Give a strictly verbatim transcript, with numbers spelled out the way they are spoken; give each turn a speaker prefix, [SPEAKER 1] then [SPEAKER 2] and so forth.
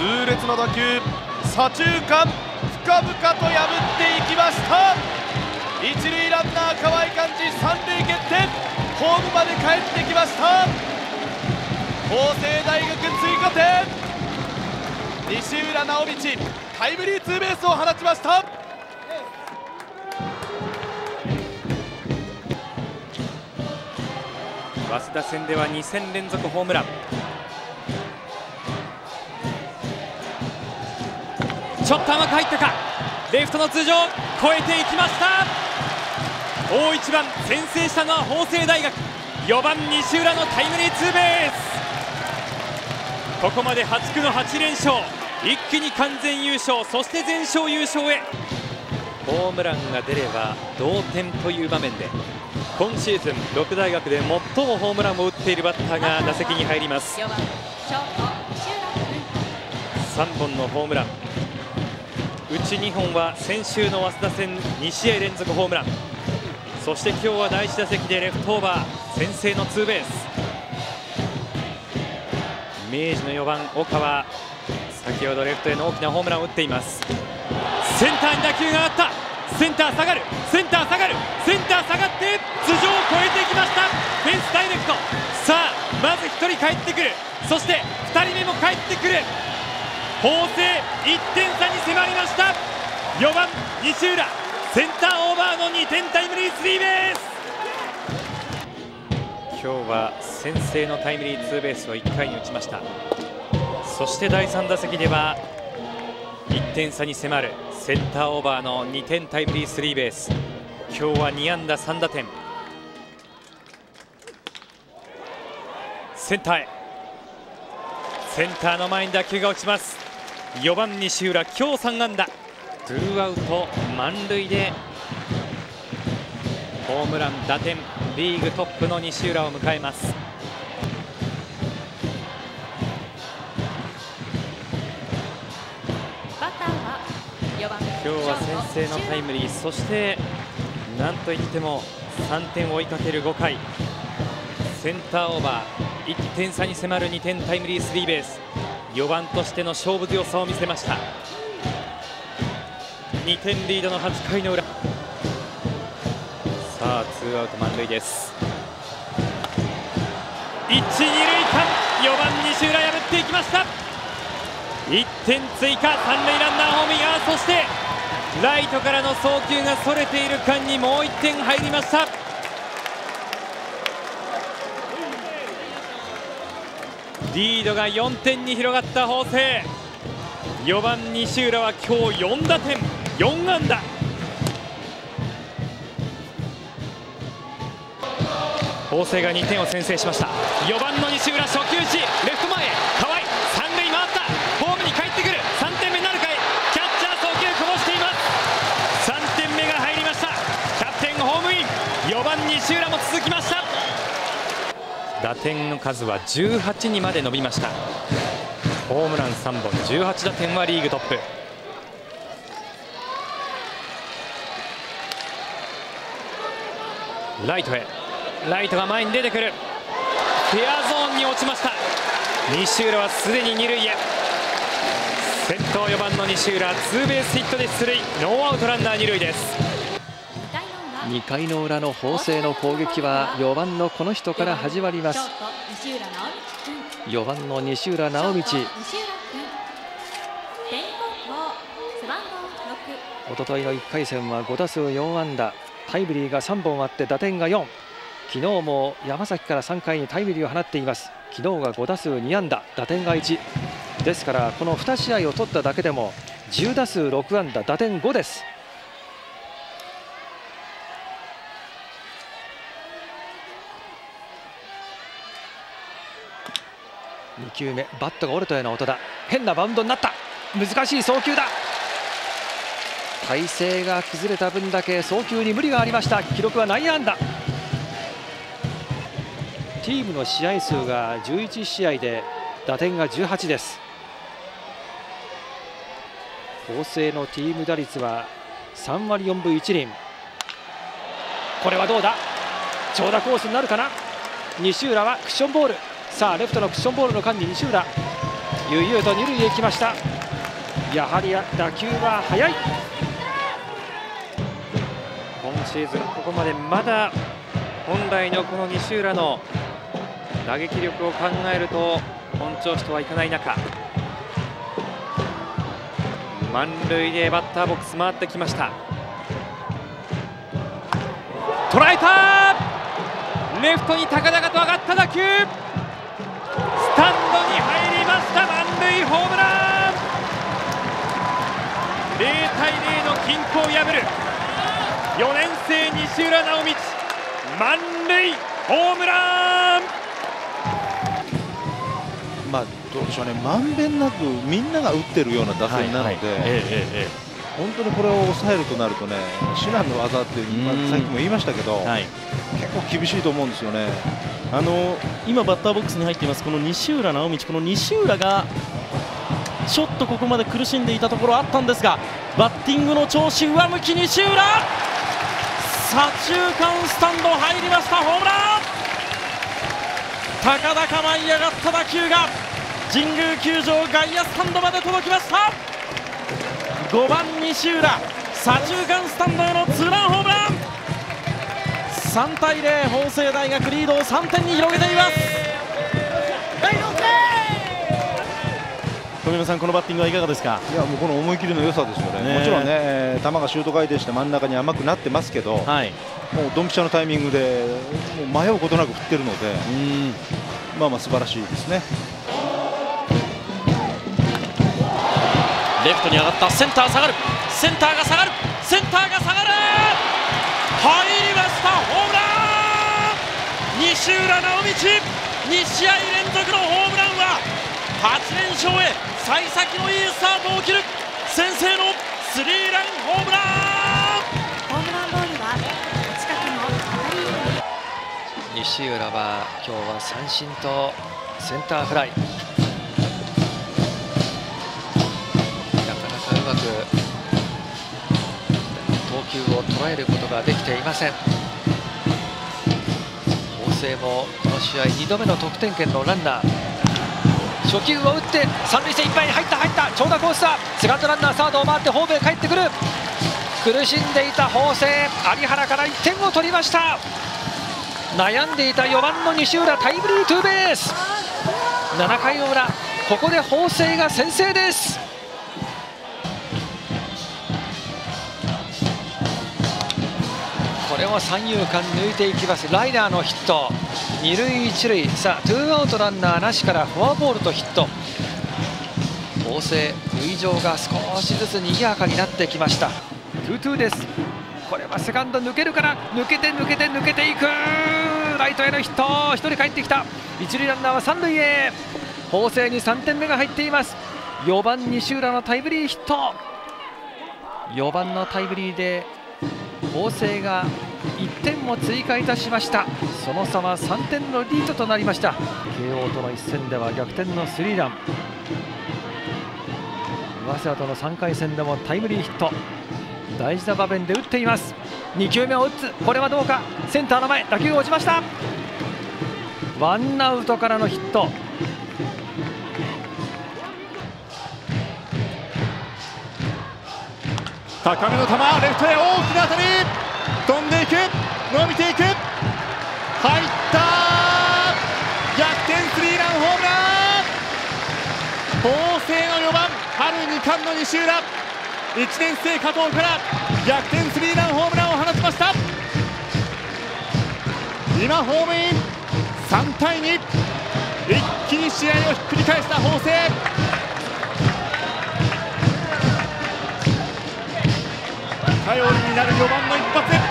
[SPEAKER 1] 痛烈な打球、左中間深々と破っていきました。一塁ランナー河合寛治三塁蹴ってホームまで帰ってきました。法政大学追加点、西浦直道タイムリーツーベースを放ちました。
[SPEAKER 2] 早稲田戦ではに戦連続ホームラン。ちょっと甘く入ったか、レフトの頭上越えていきました。大一番先制したのは法政大学、よばん西浦のタイムリーツーベース。ここまではち区のはち連勝、一気に完全優勝、そして全勝優勝へ。ホームランが出れば同点という場面で、今シーズンろく大学で最もホームランを打っているバッターが打席に入ります。さんぼんのホームラン、うちにほんは先週の早稲田戦に試合連続ホームラン、そして今日は第いち打席でレフトオーバー先制のツーベース。明治のよばん岡は先ほどレフトへの大きなホームランを打っています。センターに打球が上がった、センター下がる、センター下がる、センター下がって頭上を越えていきました。フェンスダイレクト。さあまずひとり帰ってくる、そしてふたりめも帰ってくる。法政いってん差に迫りました。よばん西浦センターオーバーのにてんタイムリースリーベース。今日は先制のタイムリーツーベースをいっかいに打ちました。そしてだいさん打席ではいってん差に迫るセンターオーバーのにてんタイムリースリーベース。今日はに安打さん打点。センターへ、センターの前に打球が落ちます。よばん西浦今日さん安打、ツーアウト満塁でホームラン打点リーグトップの西浦を迎えます。今日は先制のタイムリー、そしてなんといってもさんてんを追いかけるごかい、センターオーバーいってん差に迫るにてんタイムリースリーベース。よばんとしての勝負強さを見せました。にてんリードのはち回の裏、さあツーアウト満塁です。一、二塁間、よばん西浦破っていきました。いってん追加、三塁ランナーホームイン。そしてライトからの送球がそれている間にもういってん入りました。リードがよんてんに広がった法政。よばん西浦は今日よん打点よん安打。法政がにてんを先制しました。よばんの西浦初球打ち、レフト前へ河合、三塁回った、ホームに帰ってくる。さんてんめなるかい、キャッチャー送球こぼしています。さんてんめが入りました。キャプテンホームイン、よばん西浦も続きました。打点の数はじゅうはちにまで伸びました。ホームランさんぼん、じゅうはち打点はリーグトップ。ライトへ、ライトが前に出てくる。フェアゾーンに落ちました。西浦はすでに二塁へ。先頭よばんの西浦、ツーベースヒットで出塁、ノーアウトランナー二塁です。
[SPEAKER 3] にかいの裏の法政の攻撃はよばんのこの人から始まります。よばんの西浦直道、おとといのいっかい戦はご打数よん安打、タイムリーがさんぼんあって打点がよん。昨日も山崎からさんかいにタイムリーを放っています。昨日がご打数に安打、打点がいちですから、このに試合を取っただけでもじゅう打数ろく安打、打点ごです。に球目、バットが折れたような音だ。変なバウンドになった。難しい送球だ。体勢が崩れた分だけ送球に無理がありました。記録は内野安打。チームの試合数がじゅういち試合で打点がじゅうはちです。法政のチーム打率はさん割よん分いち厘。これはどうだ、長打コースになるかな。西浦はクッションボール。さあレフトのクッションボールの間に西浦悠々と二塁へ行きました。やはり打球は速い。今シーズンここまでまだ本来のこの西浦の打撃力を考えると本調子とはいかない中、満塁でバッターボックス回ってきました。捉えた。レフトに高々と上がった打球、スタンドに入りました。満塁ホームラン。ゼロたいゼロの均衡を破るよねん生西浦直道、満塁ホームラン。
[SPEAKER 4] まあどうでしょうね、まんべんなくみんなが打ってるような打線なので、本当にこれを抑えるとなるとね、至難の技っていう、まあ、さっきも言いましたけど、はい、結構厳しいと思うんですよね。
[SPEAKER 5] あの今バッターボックスに入っていますこの西浦直道、この西浦がちょっとここまで苦しんでいたところあったんですが、バッティングの調子上向き、西浦左中間スタンド入りました。ホームラン。高々舞い上がった打球が神宮球場外野スタンドまで届きました。ごばん西浦、左中間スタンドへのツーランホームラン。さんたいゼロ、法政大学リードをさんてんに広げています。富山さん、このバッティングはいかがですか。
[SPEAKER 4] いや、もうこの思い切りの良さですよね。ね、もちろんね、球がシュート回転して真ん中に甘くなってますけど、はい、もうドンピシャのタイミングでもう迷うことなく振ってるので、うん、まあまあ素晴らしいですね。
[SPEAKER 5] レフトに上がった。センター下がる。センターが下がる。センターが下がる。入りました。ホームラン。西浦直道、に試合連続のホームランははちれんしょうへ幸先のいいスタートを切る。先制のスリーランホームラン。
[SPEAKER 6] ホームランボールは近くの左上。
[SPEAKER 3] 西浦は今日は三振とセンターフライ。うまく投球を捉えることができていません。法政もこの試合にどめの得点圏のランナー。初球を打って三塁線いっぱいに入った入った長打コースだ。セカンドランナーサードを回ってホームへ帰ってくる。苦しんでいた法政、有原からいってんを取りました。悩んでいたよばんの西浦、タイムリーツーベース。ななかいの裏、ここで法政が先制です。これも三遊間抜いていきます。ライナーのヒット、二塁一塁。さあツーアウトランナーなしからフォアボールとヒット。法政塁上が少しずつ賑やかになってきました。ツーツーです。これはセカンド抜けるから、抜けて抜けて抜けていく。ライトへのヒット、ひとり帰ってきた。一塁ランナーは三塁へ。法政にさんてんめが入っています。よばん西浦のタイムリーヒット。よばんのタイムリーで法政がいってんを追加いたしました。その差はさんてんのリードとなりました。慶応との一戦では逆転のスリーラン。早稲田とのさんかい戦でもタイムリーヒット。大事な場面で打っています。にきゅうめを打つ。これはどうか。センターの前、打球が落ちました。ワンアウトからのヒット。
[SPEAKER 1] 高めの球、レフトへ大きな当たり。飛んでいく、伸びていく、入った。逆転スリーランホームラン。法政のよばん、春に冠の西浦、いちねん生加藤から逆転スリーランホームランを放ちました。今ホームイン。さんたいに、一気に試合をひっくり返した法政。頼りになるよばんの一発。